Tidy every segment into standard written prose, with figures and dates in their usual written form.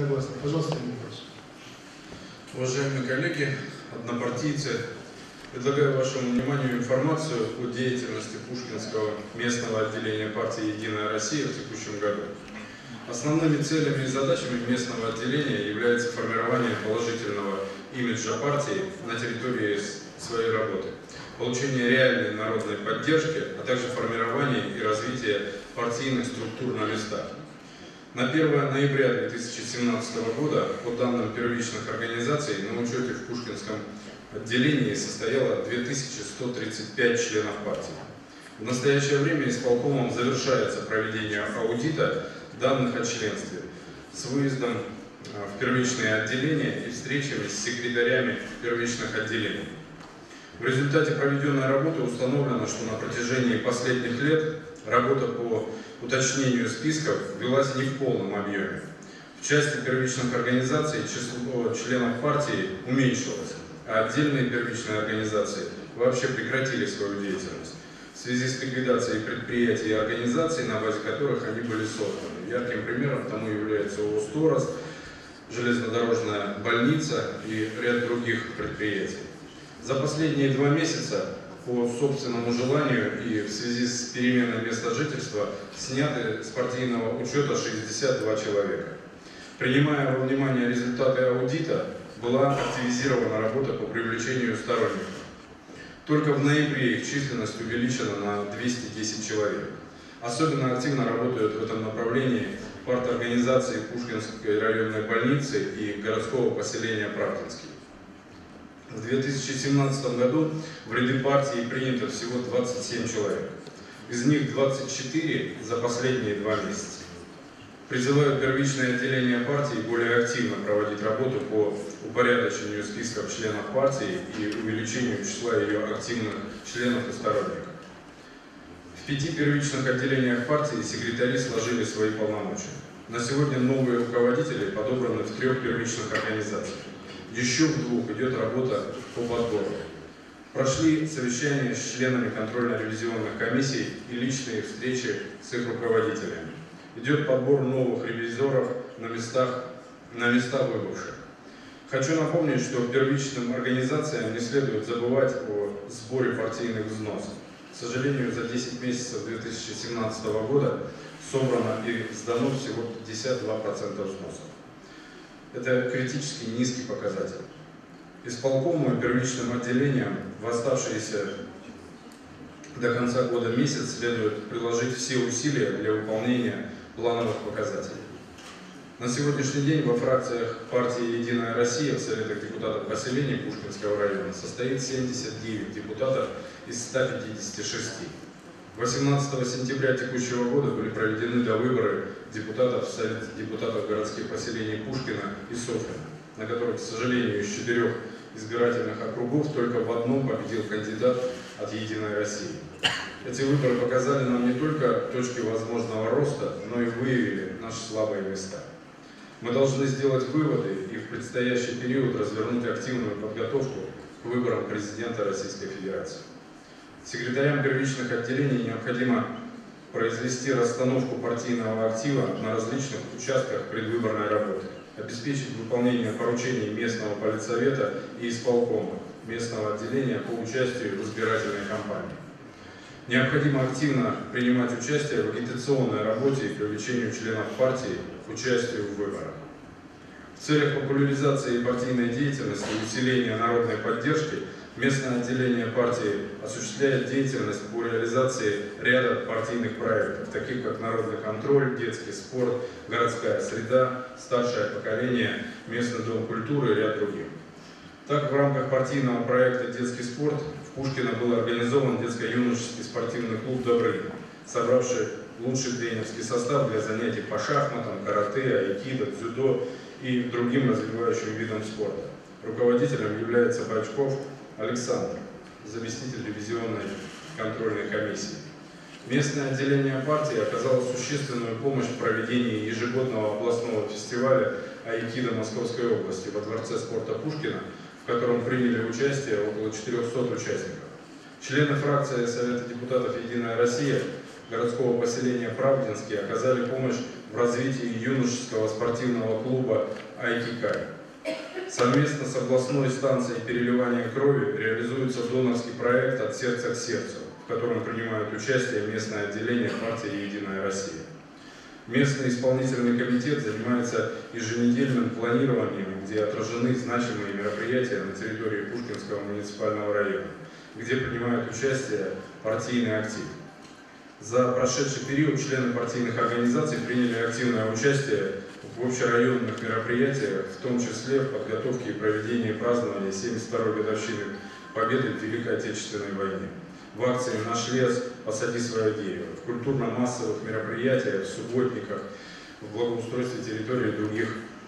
Пожалуйста, вопрос. Уважаемые коллеги, однопартийцы, предлагаю вашему вниманию информацию о деятельности Пушкинского местного отделения партии «Единая Россия» в текущем году. Основными целями и задачами местного отделения является формирование положительного имиджа партии на территории своей работы, получение реальной народной поддержки, а также формирование и развитие партийных структур на местах. На 1 ноября 2017 года, по данным первичных организаций, на учете в Пушкинском отделении состояло 2135 членов партии. В настоящее время исполкомом завершается проведение аудита данных о членстве с выездом в первичные отделения и встречами с секретарями первичных отделений. В результате проведенной работы установлено, что на протяжении последних лет работа по уточнению списков велась не в полном объеме. В части первичных организаций число членов партии уменьшилось, а отдельные первичные организации вообще прекратили свою деятельность в связи с ликвидацией предприятий и организаций, на базе которых они были созданы. Ярким примером тому является ООО «Сторос», железнодорожная больница и ряд других предприятий. За последние 2 месяца по собственному желанию и в связи с переменой места жительства сняты с партийного учета 62 человека. Принимая во внимание результаты аудита, была активизирована работа по привлечению сторонников. Только в ноябре их численность увеличена на 210 человек. Особенно активно работают в этом направлении парторганизации Пушкинской районной больницы и городского поселения Правдинский. В 2017 году в ряды партии принято всего 27 человек. Из них 24 за последние 2 месяца. Призываю первичное отделение партии более активно проводить работу по упорядочению списков членов партии и увеличению числа ее активных членов и сторонников. В 5 первичных отделениях партии секретари сложили свои полномочия. На сегодня новые руководители подобраны в 3 первичных организациях. Еще в 2 идет работа по подбору. Прошли совещания с членами контрольно-ревизионных комиссий и личные встречи с их руководителями. Идет подбор новых ревизоров на места выбывших. Хочу напомнить, что первичным организациям не следует забывать о сборе партийных взносов. К сожалению, за 10 месяцев 2017 года собрано и сдано всего 52% взносов. Это критически низкий показатель. Исполкому и первичным отделениям в оставшиеся до конца года месяц следует приложить все усилия для выполнения плановых показателей. На сегодняшний день во фракциях партии «Единая Россия» в Советах депутатов поселений Пушкинского района состоит 79 депутатов из 156. 18 сентября текущего года были проведены довыборы депутатов в Совет депутатов городских поселений Пушкина и Софьина, на которых, к сожалению, из 4 избирательных округов только в одном победил кандидат от «Единой России». Эти выборы показали нам не только точки возможного роста, но и выявили наши слабые места. Мы должны сделать выводы и в предстоящий период развернуть активную подготовку к выборам президента Российской Федерации. Секретарям первичных отделений необходимо произвести расстановку партийного актива на различных участках предвыборной работы, обеспечить выполнение поручений местного политсовета и исполкома местного отделения по участию в избирательной кампании. Необходимо активно принимать участие в агитационной работе и привлечению членов партии к участию в выборах. В целях популяризации партийной деятельности и усиления народной поддержки местное отделение партии осуществляет деятельность по реализации ряда партийных проектов, таких как народный контроль, детский спорт, городская среда, старшее поколение, местный дом культуры и ряд других. Так, в рамках партийного проекта «Детский спорт» в Пушкино был организован детско-юношеский спортивный клуб «Добрыня», собравший лучший тренерский состав для занятий по шахматам, карате, айкидо, дзюдо и другим развивающим видам спорта. Руководителем является Бачков Александр, заместитель дивизионной контрольной комиссии. Местное отделение партии оказало существенную помощь в проведении ежегодного областного фестиваля айкидо Московской области во Дворце спорта Пушкина, в котором приняли участие около 400 участников. Члены фракции Совета депутатов «Единая Россия» городского поселения Правдинский оказали помощь в развитии юношеского спортивного клуба «Айкикай». Совместно с областной станцией переливания крови реализуется донорский проект «От сердца к сердцу», в котором принимают участие местное отделение партии «Единая Россия». Местный исполнительный комитет занимается еженедельным планированием, где отражены значимые мероприятия на территории Пушкинского муниципального района, где принимают участие партийный актив. За прошедший период члены партийных организаций приняли активное участие в общерайонных мероприятиях, в том числе в подготовке и проведении празднования 72-й годовщины Победы в Великой Отечественной войне, в акции «Наш лес, посади свое дерево», в культурно-массовых мероприятиях, в субботниках, в благоустройстве территории и других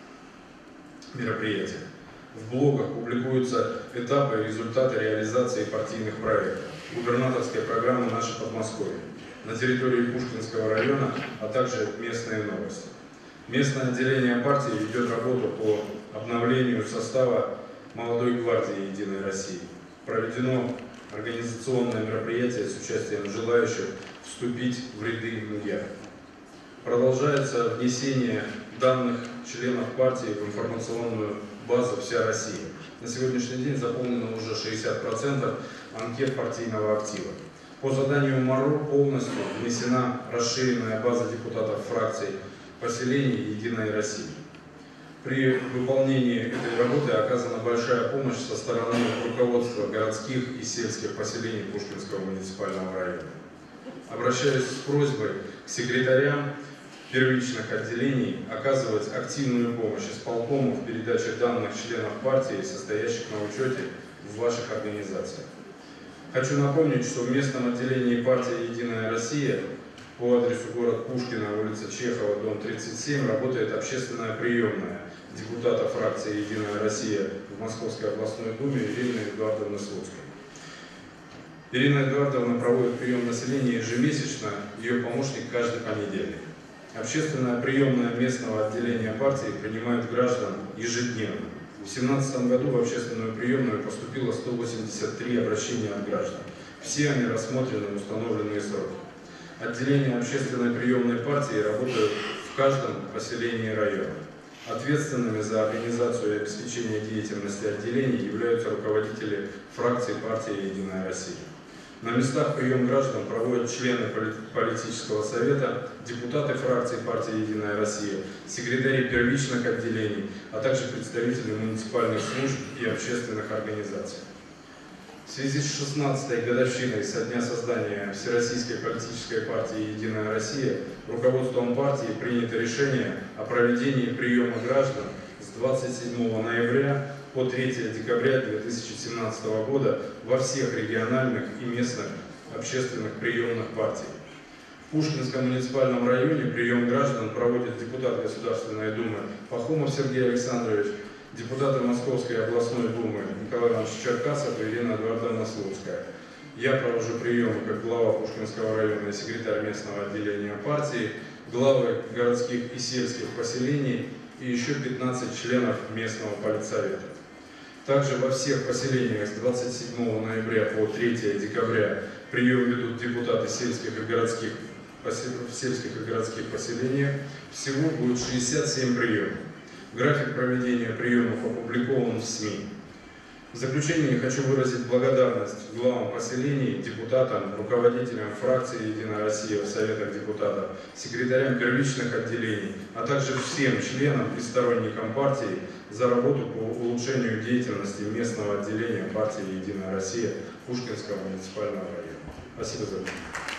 мероприятиях. В блогах публикуются этапы и результаты реализации партийных проектов, губернаторской программы «Наше Подмосковье» на территории Пушкинского района, а также местные новости. Местное отделение партии ведет работу по обновлению состава молодой гвардии «Единой России». Проведено организационное мероприятие с участием желающих вступить в ряды МГИА. Продолжается внесение данных членов партии в информационную базу «Вся Россия». На сегодняшний день заполнено уже 60% анкет партийного актива. По заданию МАРО полностью внесена расширенная база депутатов фракций поселений «Единой России». При выполнении этой работы оказана большая помощь со стороны руководства городских и сельских поселений Пушкинского муниципального района. Обращаюсь с просьбой к секретарям первичных отделений оказывать активную помощь исполкому в передаче данных членов партии, состоящих на учете в ваших организациях. Хочу напомнить, что в местном отделении партии «Единая Россия» по адресу город Пушкина, улица Чехова, дом 37, работает общественная приемная депутата фракции «Единая Россия» в Московской областной думе Ирины Эдуардовны Слуцкой. Ирина Эдуардовна проводит прием населения ежемесячно, ее помощник каждый понедельник. Общественная приемная местного отделения партии принимает граждан ежедневно. В 2017 году в общественную приемную поступило 183 обращения от граждан. Все они рассмотрены в установленные сроки. Отделения общественной приемной партии работают в каждом поселении района. Ответственными за организацию и обеспечение деятельности отделений являются руководители фракции партии «Единая Россия». На местах прием граждан проводят члены политического совета, депутаты фракции партии «Единая Россия», секретари первичных отделений, а также представители муниципальных служб и общественных организаций. В связи с 16-й годовщиной со дня создания Всероссийской политической партии «Единая Россия» руководством партии принято решение о проведении приема граждан с 27 ноября по 3 декабря 2017 года во всех региональных и местных общественных приемных партий. В Пушкинском муниципальном районе прием граждан проводит депутат Государственной Думы Пахомов Сергей Александрович, депутаты Московской областной думы Николай Иванович Черкасов и Ирина Эдуардовна Слуцкая. Я провожу приемы как глава Пушкинского района и секретарь местного отделения партии, главы городских и сельских поселений и еще 15 членов местного политсовета. Также во всех поселениях с 27 ноября по 3 декабря прием ведут депутаты сельских и городских поселениях. Всего будет 67 приемов. График проведения приемов опубликован в СМИ. В заключение хочу выразить благодарность главам поселений, депутатам, руководителям фракции «Единая Россия» в Советах депутатов, секретарям первичных отделений, а также всем членам и сторонникам партии за работу по улучшению деятельности местного отделения партии «Единая Россия» Пушкинского муниципального района. Спасибо за внимание.